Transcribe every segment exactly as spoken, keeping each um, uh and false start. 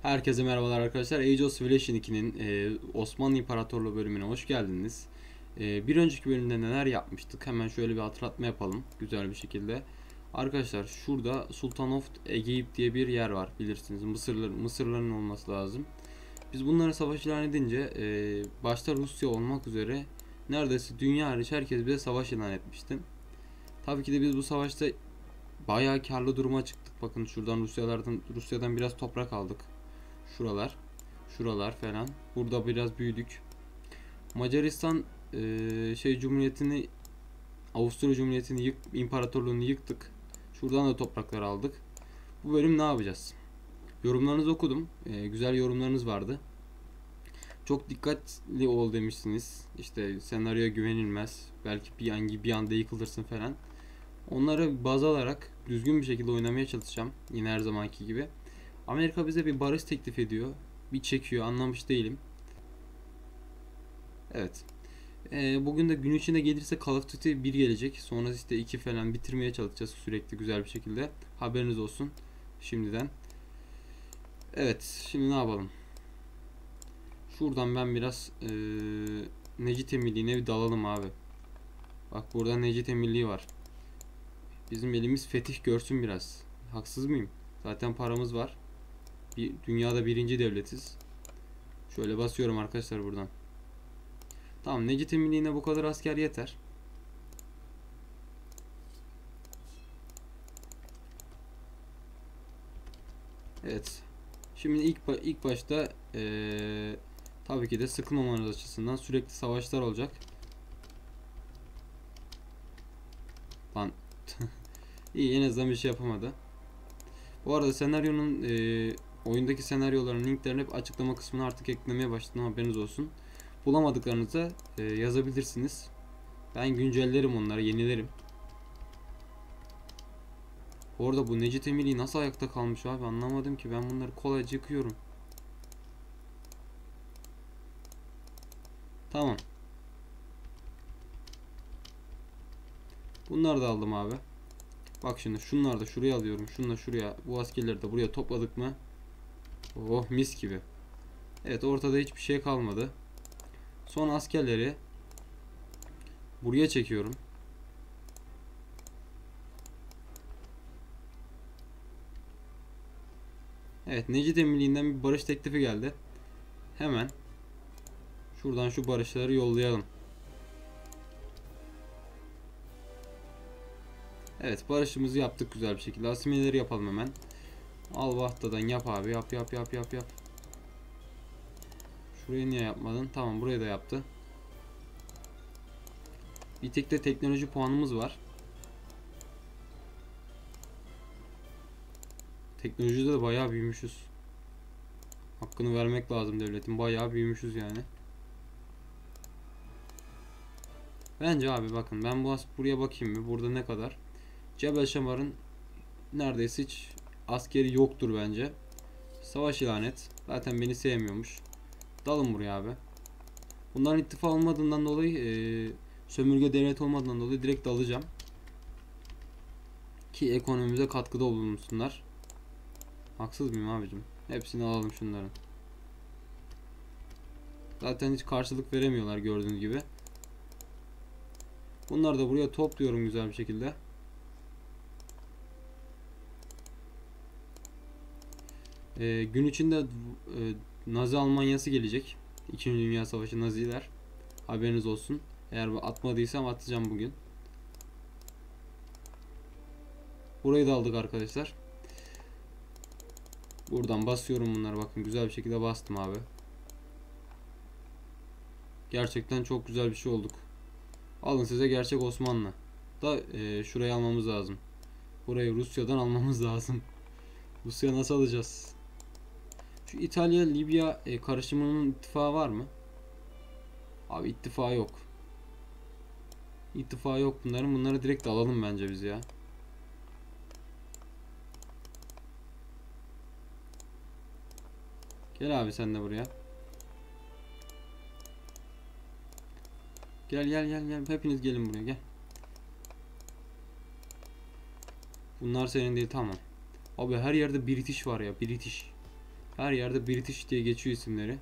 Herkese merhabalar arkadaşlar. Age of Civilization iki'nin e, Osmanlı İmparatorluğu bölümüne hoş geldiniz. E, bir önceki bölümde neler yapmıştık? Hemen şöyle bir hatırlatma yapalım. Güzel bir şekilde. Arkadaşlar şurada Sultan of Egeyip diye bir yer var. Bilirsiniz. Mısırlı, Mısırların olması lazım. Biz bunları savaş ilan edince e, başta Rusya olmak üzere neredeyse dünya hariç herkes bize savaş ilan etmişti. Tabii ki de biz bu savaşta bayağı karlı duruma çıktık. Bakın şuradan Rusyalardan Rusya'dan biraz toprak aldık. Şuralar. Şuralar falan. Burada biraz büyüdük. Macaristan e, şey Cumhuriyeti'ni Avusturya Cumhuriyeti'ni yık, imparatorluğunu yıktık. Şuradan da topraklar aldık. Bu bölüm ne yapacağız? Yorumlarınızı okudum. E, güzel yorumlarınız vardı. Çok dikkatli ol demişsiniz. İşte senaryoya güvenilmez. Belki bir an bir anda yıkılırsın falan. Onları baz alarak düzgün bir şekilde oynamaya çalışacağım. Yine her zamanki gibi. Amerika bize bir barış teklif ediyor. Bir çekiyor, anlamış değilim. Evet. Ee, bugün de gün içinde gelirse Call of Duty bir gelecek. Sonra işte iki falan bitirmeye çalışacağız sürekli güzel bir şekilde. Haberiniz olsun şimdiden. Evet, şimdi ne yapalım? Şuradan ben biraz ee, Necite Milliğine bir dalalım abi. Bak burada Necite Milli var. Bizim elimiz fetih görsün biraz. Haksız mıyım? Zaten paramız var. Bir, dünyada birinci devletiz. Şöyle basıyorum arkadaşlar buradan. Tamam, Necite Milliğine bu kadar asker yeter. Evet. Şimdi ilk ilk başta ee, tabii ki de sıkılmamanız açısından sürekli savaşlar olacak. Lan iyi, en azından bir şey yapamadı. Bu arada senaryonun ee, oyundaki senaryoların linklerini hep açıklama kısmına artık eklemeye başladım, haberiniz olsun. Bulamadıklarınızı ee, yazabilirsiniz. Ben güncellerim onları, yenilerim. Bu arada bu Necdet Emili nasıl ayakta kalmış abi, anlamadım ki, ben bunları kolayca yıkıyorum. Tamam. Bunları da aldım abi. Bak şimdi şunları da şuraya alıyorum. Şunu da şuraya. Bu askerleri de buraya topladık mı? Oh, mis gibi. Evet, ortada hiçbir şey kalmadı. Son askerleri buraya çekiyorum. Evet, Necdet Emili'nden bir barış teklifi geldi. Hemen şuradan şu barışları yollayalım. Evet, barışımızı yaptık güzel bir şekilde. Asimileleri yapalım hemen. Al vahtadan yap abi, yap yap yap yap yap. Şurayı niye yapmadın? Tamam, burayı da yaptı. Bir tek de teknoloji puanımız var. Teknolojide de bayağı büyümüşüz. Hakkını vermek lazım devletin. Bayağı büyümüşüz yani. Bence abi bakın, ben bu buraya bakayım mı? Burada ne kadar? Cebel Şamar'ın neredeyse hiç askeri yoktur bence. Savaş ilan et. Zaten beni sevmiyormuş. Dalın buraya abi. Bunların ittifak olmadığından dolayı e, sömürge devlet olmadığından dolayı direkt dalacağım. Ki ekonomimize katkıda bulunsunlar. Haksız mıyım abicim? Hepsini alalım şunların. Zaten hiç karşılık veremiyorlar gördüğünüz gibi. Bunları da buraya topluyorum güzel bir şekilde. Ee, gün içinde e, Nazi Almanyası gelecek. İkinci Dünya Savaşı Naziler. Haberiniz olsun. Eğer atmadıysam atacağım bugün. Burayı da aldık arkadaşlar. Buradan basıyorum bunları. Bakın güzel bir şekilde bastım abi. Gerçekten çok güzel bir şey olduk. Alın size gerçek Osmanlı. Da e, şurayı almamız lazım. Burayı Rusya'dan almamız lazım. Rusya nasıl alacağız? Şu İtalya Libya e, karışımının ittifakı var mı? Abi ittifakı yok. İttifakı yok bunların. Bunları direkt alalım bence biz ya. Gel abi sen de buraya. Gel gel gel gel. Hepiniz gelin buraya, gel. Bunlar senin değil, tamam. Abi her yerde British var ya, British. Her yerde British diye geçiyor isimleri.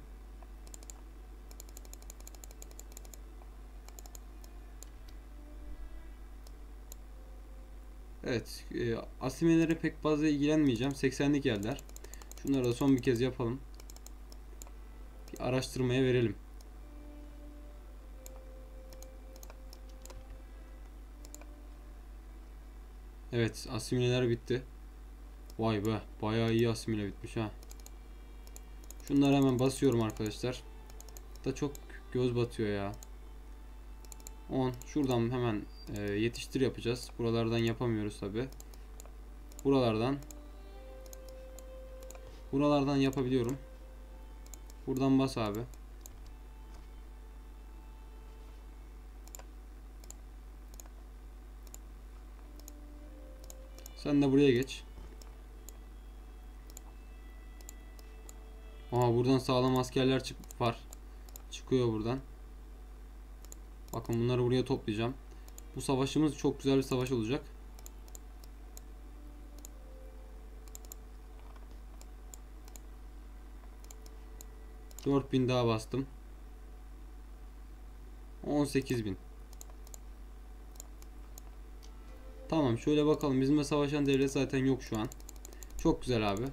Evet, e, asimelere pek fazla ilgilenmeyeceğim. seksenlik yerler. Şunları da son bir kez yapalım. Bir araştırmaya verelim. Evet, asimileler bitti. Vay be, bayağı iyi asimile bitmiş ha. Şunları hemen basıyorum arkadaşlar. Da çok göz batıyor ya. on. Şuradan hemen e, yetiştir yapacağız. Buralardan yapamıyoruz tabi. Buralardan. Buralardan yapabiliyorum. Buradan bas abi. Sen de buraya geç. Aha, buradan sağlam askerler çık var. Çıkıyor buradan. Bakın bunları buraya toplayacağım. Bu savaşımız çok güzel bir savaş olacak. dört bin daha bastım. on sekiz bin. Tamam, şöyle bakalım. Bizimle savaşan devlet zaten yok şu an. Çok güzel abi.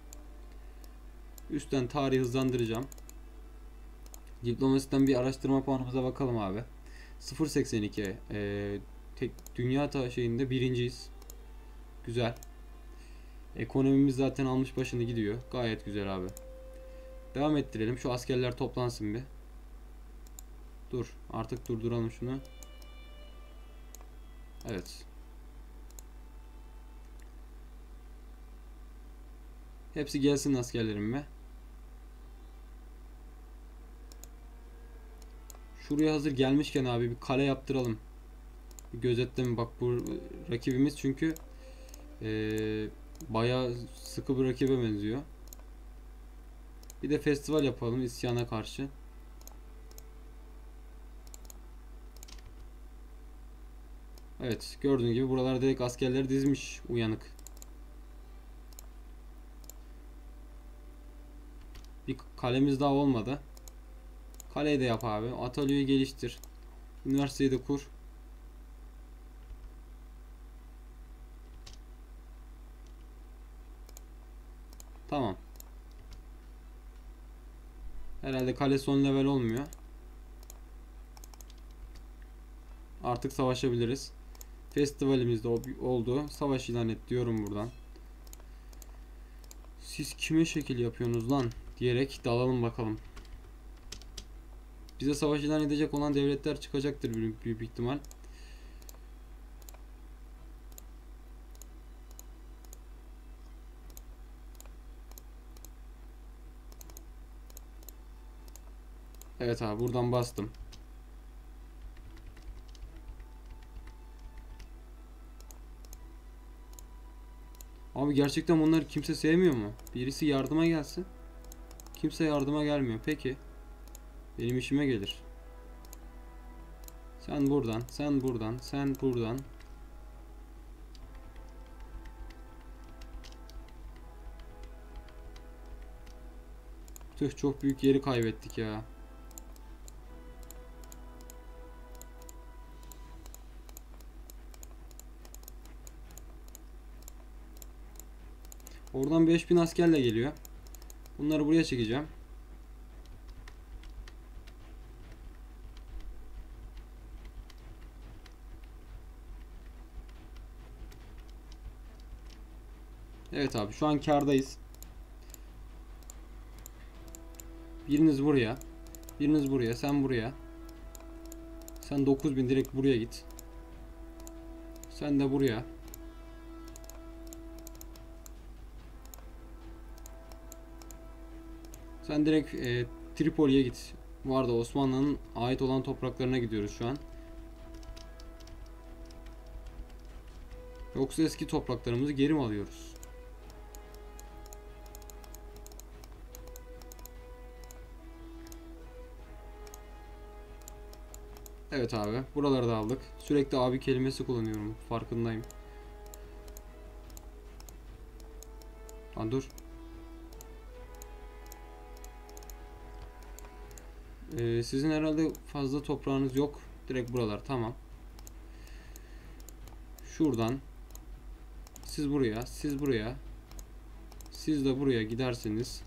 Üstten tarihi hızlandıracağım. Diplomasiden bir araştırma puanımıza bakalım abi. sıfır virgül seksen iki. Ee, tek dünya ta şeyinde birinciyiz. Güzel. Ekonomimiz zaten almış başını gidiyor. Gayet güzel abi. Devam ettirelim. Şu askerler toplansın bir. Dur. Artık durduralım şunu. Evet. Hepsi gelsin askerlerim be. Şuraya hazır gelmişken abi bir kale yaptıralım. Bir gözetleme, bak bu rakibimiz çünkü ee, bayağı sıkı bir rakibe benziyor. Bir de festival yapalım isyana karşı. Evet, gördüğün gibi buralar direkt askerleri dizmiş, uyanık. Bir kalemiz daha olmadı. Kaleyi de yap abi. Atölyeyi geliştir. Üniversiteyi de kur. Tamam. Herhalde kale son level olmuyor. Artık savaşabiliriz. Festivalimiz de oldu. Savaş ilan et diyorum buradan. Siz kime şekil yapıyorsunuz lan diyerek dalalım bakalım. Bize savaş ilan edecek olan devletler çıkacaktır büyük, büyük ihtimal. Evet abi, buradan bastım. Abi gerçekten bunları kimse sevmiyor mu? Birisi yardıma gelsin. Kimse yardıma gelmiyor. Peki. Benim işime gelir. Sen buradan, sen buradan, sen buradan. Tüh, çok büyük yeri kaybettik ya. Oradan beş bin askerle geliyor. Bunları buraya çekeceğim. Evet abi, şu an kârdayız. Biriniz buraya. Biriniz buraya. Sen buraya. Sen dokuz bin direkt buraya git. Sen de buraya. Sen direkt e, Tripoli'ye git. Bu arada Osmanlı'nın ait olan topraklarına gidiyoruz şu an. Yoksa eski topraklarımızı geri mi alıyoruz? Evet abi, buraları da aldık. Sürekli abi kelimesi kullanıyorum, farkındayım. Lan dur. Ee, sizin herhalde fazla toprağınız yok. Direkt buralar tamam. Şuradan siz buraya, siz buraya, siz de buraya giderseniz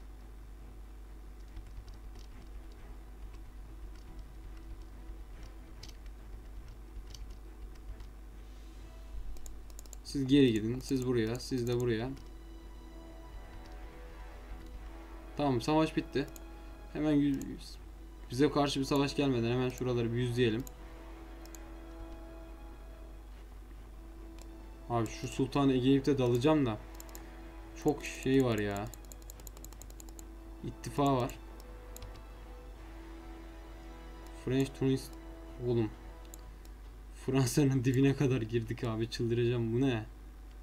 siz geri gidin, siz buraya, siz de buraya. Tamam, savaş bitti. Hemen yüz, bize karşı bir savaş gelmeden hemen şuraları bir yüzleyelim. Abi şu Sultan Ege'ye dalacağım da çok şey var ya. İttifa var. French Tunis oğlum. Fransa'nın dibine kadar girdik abi, çıldıracağım, bu ne?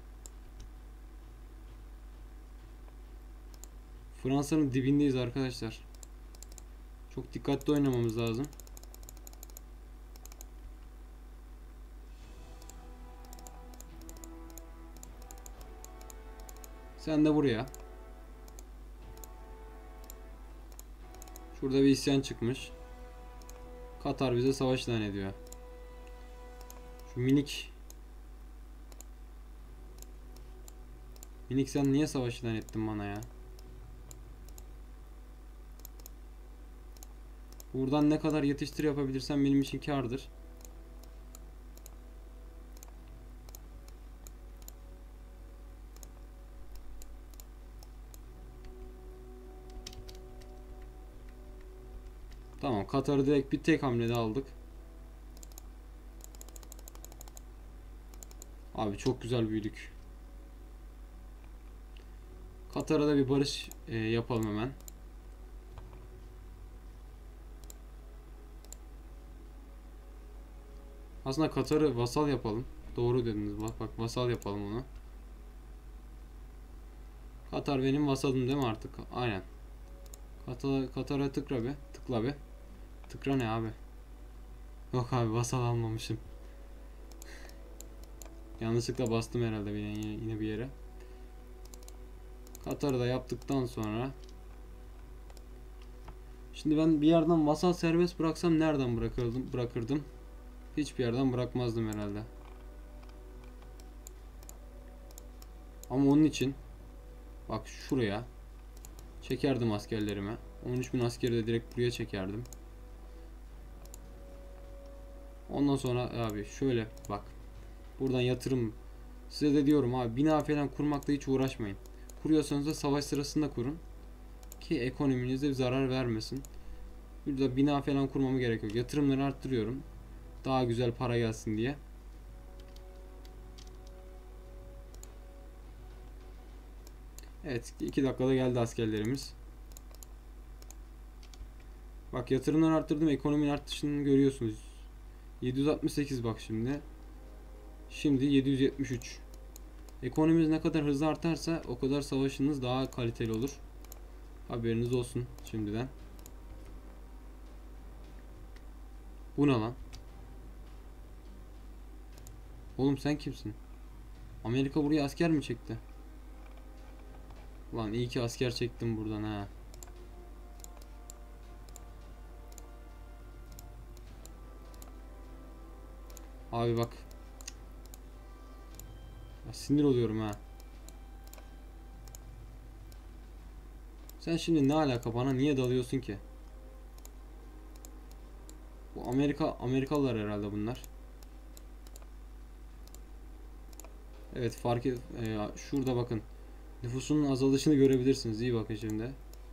Fransa'nın dibindeyiz arkadaşlar. Çok dikkatli oynamamız lazım. Sen de buraya. Şurada bir isyan çıkmış. Katar bize savaş ilan ediyor. Şu minik Minik sen niye savaş ilan ettin bana ya? Buradan ne kadar yetiştir yapabilirsen benim için kârdır. Tamam, Katar'ı direkt bir tek hamlede aldık. Abi çok güzel büyüdük. Katar'a da bir barış e, yapalım hemen. Aslında Katar'ı vasal yapalım. Doğru dediniz, bak bak vasal yapalım onu. Katar benim vasalım değil mi artık? Aynen. Katar, Katar'a tıkla be. Tıkla be. Tıkla ne abi? Yok abi, vasal almamışım. Yanlışlıkla bastım herhalde yine, yine bir yere. Katar'ı da yaptıktan sonra şimdi ben bir yerden vasal serbest bıraksam nereden bırakırdım? Bırakırdım. Hiçbir yerden bırakmazdım herhalde. Ama onun için bak şuraya çekerdim askerlerime. on üç bin askeri de direkt buraya çekerdim. Ondan sonra abi şöyle bak. Buradan yatırım. Size de diyorum abi, bina falan kurmakla hiç uğraşmayın. Kuruyorsanız da savaş sırasında kurun. Ki ekonominize bir zarar vermesin. Burada bina falan kurmama gerek yok. Yatırımları arttırıyorum. Daha güzel para gelsin diye. Evet, iki dakikada geldi askerlerimiz. Bak yatırımları arttırdım. Ekonominin artışını görüyorsunuz. yedi yüz altmış sekiz bak şimdi. Şimdi yedi yüz yetmiş üç. Ekonomimiz ne kadar hızlı artarsa o kadar savaşınız daha kaliteli olur. Haberiniz olsun şimdiden. Bu ne lan? Oğlum sen kimsin? Amerika buraya asker mi çekti? Lan iyi ki asker çektim buradan ha. Abi bak. Ya sinir oluyorum ha. Sen şimdi ne alaka, bana niye dalıyorsun ki? Bu Amerika Amerikalılar herhalde bunlar. Evet, fark et, e, şurada bakın. Nüfusunun azalışını görebilirsiniz. İyi bakın şimdi.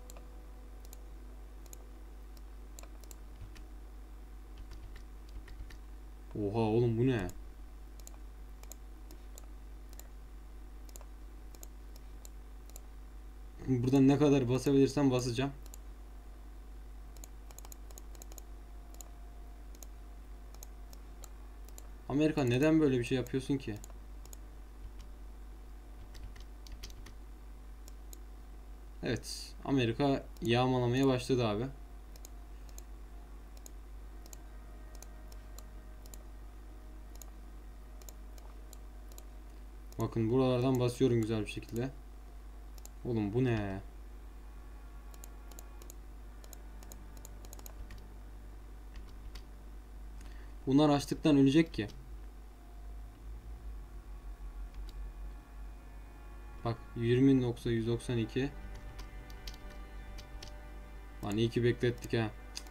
Oha oğlum, bu ne? Buradan ne kadar basabilirsem basacağım. Amerika neden böyle bir şey yapıyorsun ki? Evet, Amerika yağmalamaya başladı abi. Bakın buralardan basıyorum güzel bir şekilde. Oğlum bu ne? Bunlar açlıktan ölecek ki. Bak yirmi nokta yüz doksan iki. Lan iyi ki beklettik ha.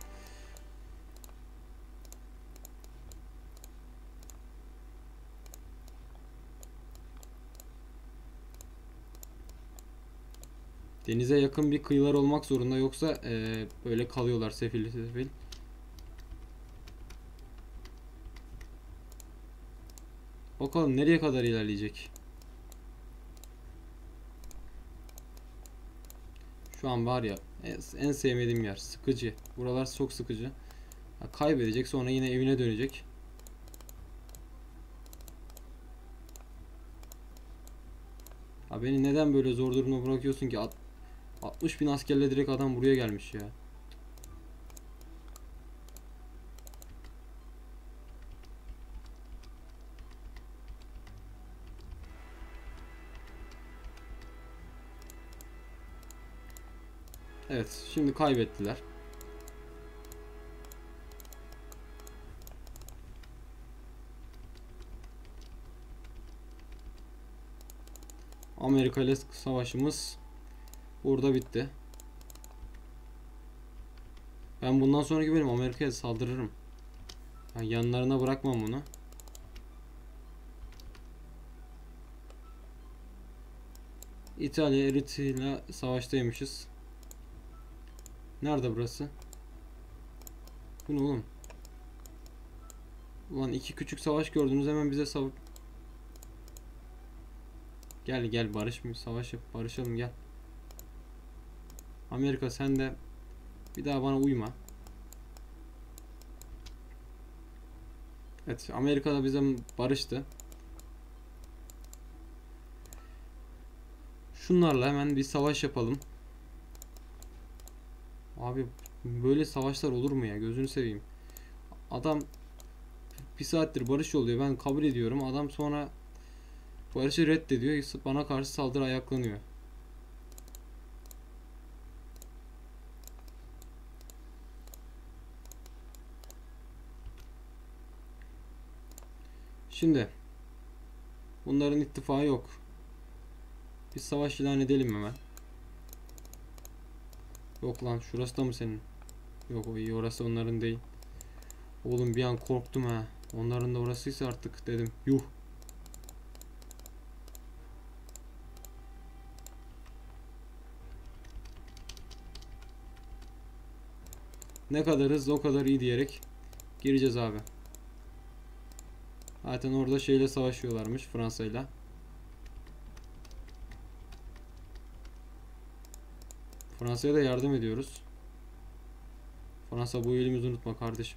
Denize yakın bir kıyılar olmak zorunda, yoksa ee, böyle kalıyorlar sefil sefil. Bakalım nereye kadar ilerleyecek. Şu an var ya, en sevmediğim yer. Sıkıcı. Buralar çok sıkıcı. Ha, kaybedecek, sonra yine evine dönecek. Ha, beni neden böyle zor durumda bırakıyorsun ki? altmış bin askerle direkt adam buraya gelmiş ya. Evet, şimdi kaybettiler. Amerika ile savaşımız burada bitti. Ben bundan sonraki bölüm Amerika'ya saldırırım. Yani yanlarına bırakmam bunu. İtalya Eritrea ile savaştaymışız. Nerede burası? Bu ne oğlum? Ulan iki küçük savaş gördünüz, hemen bize sav... Gel gel, barış mı, savaş yap, barışalım, gel. Amerika sen de bir daha bana uyma. Evet, Amerika da bize barıştı. Şunlarla hemen bir savaş yapalım. Abi böyle savaşlar olur mu ya, gözünü seveyim. Adam bir saattir barış oluyor, ben kabul ediyorum. Adam sonra barışı reddediyor, bana karşı saldırı ayaklanıyor. Şimdi bunların ittifakı yok. Bir savaş ilan edelim hemen. Yok lan, şurası da mı senin? Yok, o iyi, orası onların değil. Oğlum bir an korktum ha. Onların da orasıysa artık dedim. Yuh. Ne kadar hızlı o kadar iyi diyerek gireceğiz abi. Zaten orada şeyle savaşıyorlarmış, Fransa'yla. Fransa'ya da yardım ediyoruz. Fransa, bu iyiliğimizi unutma kardeşim.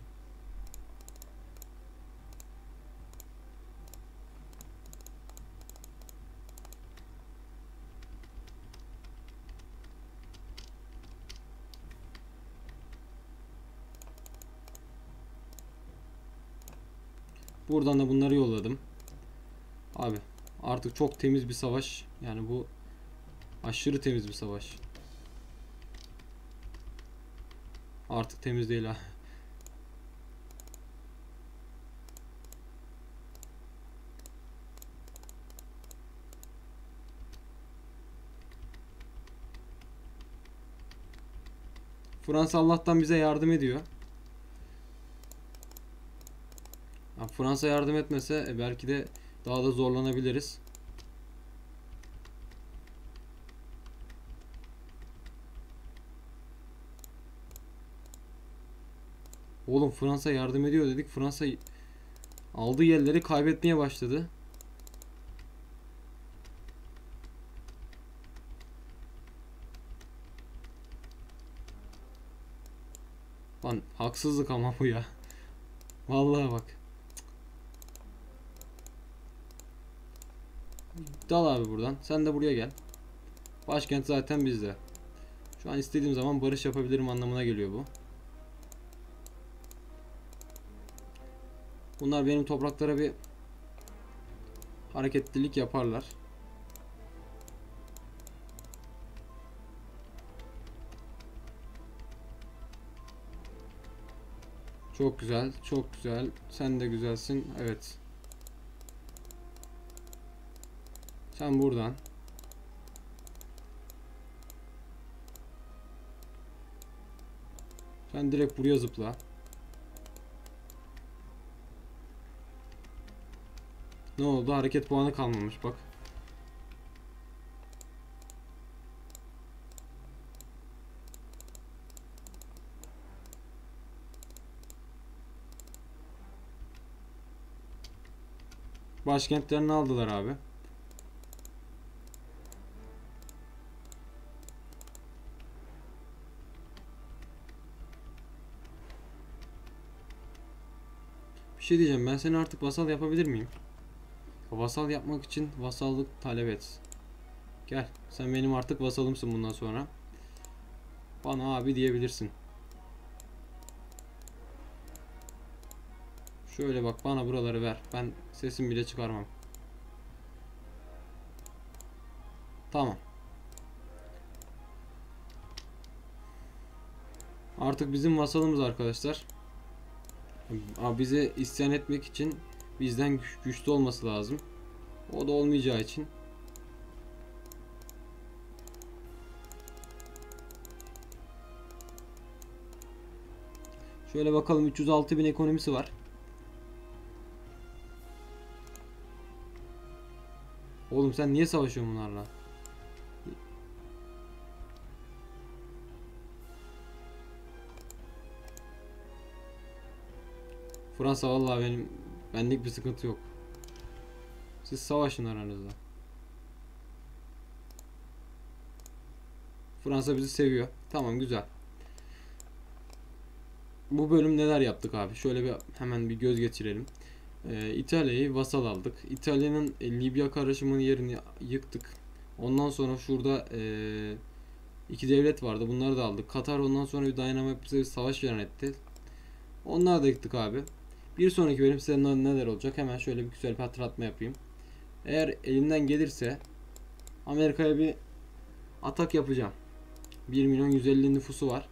Buradan da bunları yolladım. Abi artık çok temiz bir savaş. Yani bu aşırı temiz bir savaş. Artık temiz değil ha. Fransa Allah'tan bize yardım ediyor. Ya Fransa yardım etmese e, belki de daha da zorlanabiliriz. Oğlum Fransa yardım ediyor dedik. Fransa aldığı yerleri kaybetmeye başladı. Lan haksızlık ama bu ya. Vallahi bak. Dal abi buradan. Sen de buraya gel. Başkent zaten bizde. Şu an istediğim zaman barış yapabilirim anlamına geliyor bu. Bunlar benim topraklara bir hareketlilik yaparlar. Çok güzel, çok güzel. Sen de güzelsin. Evet. Sen buradan. Sen direkt buraya zıpla. Ne oldu? Hareket puanı kalmamış bak. Başkentlerini aldılar abi. Bir şey diyeceğim, ben seni artık vasal yapabilir miyim? Vasal yapmak için vasallık talep et. Gel, sen benim artık vasalımsın bundan sonra. Bana abi diyebilirsin. Şöyle bak, bana buraları ver. Ben sesim bile çıkarmam. Tamam. Artık bizim vasalımız arkadaşlar. Abi bize isyan etmek için bizden güç, güçlü olması lazım. O da olmayacağı için şöyle bakalım, üç yüz altı bin ekonomisi var. Oğlum sen niye savaşıyorsun bunlarla? Fransa vallahi benim benlik bir sıkıntı yok. Siz savaşın aranızda. Fransa bizi seviyor. Tamam, güzel. Bu bölüm neler yaptık abi? Şöyle bir hemen bir göz geçirelim. Ee, İtalya'yı vasal aldık. İtalya'nın e, Libya karışımının yerini yıktık. Ondan sonra şurada e, iki devlet vardı. Bunları da aldık. Katar ondan sonra bir dayanamayarak bize bir savaş ilan etti. Onları da yıktık abi. Bir sonraki bölüm size neler olacak? Hemen şöyle bir güzel bir hatırlatma yapayım. Eğer elimden gelirse Amerika'ya bir atak yapacağım. bir milyon yüz elli nüfusu var.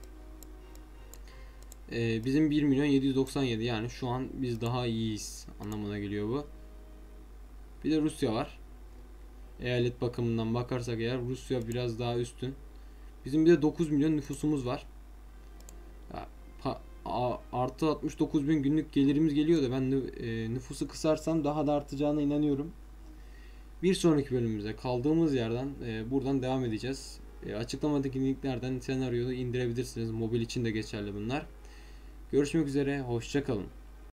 Ee, bizim bir milyon yedi yüz doksan yedi, yani şu an biz daha iyiyiz anlamına geliyor bu. Bir de Rusya var. Eyalet bakımından bakarsak eğer Rusya biraz daha üstün. Bizim bir de dokuz milyon nüfusumuz var. Ya, pa, a, artı altmış dokuz bin günlük gelirimiz geliyor da ben e, nüfusu kısarsam daha da artacağına inanıyorum. Bir sonraki bölümümüze kaldığımız yerden e, buradan devam edeceğiz. E, açıklamadaki linklerden senaryoyu indirebilirsiniz. Mobil için de geçerli bunlar. Görüşmek üzere, hoşça kalın.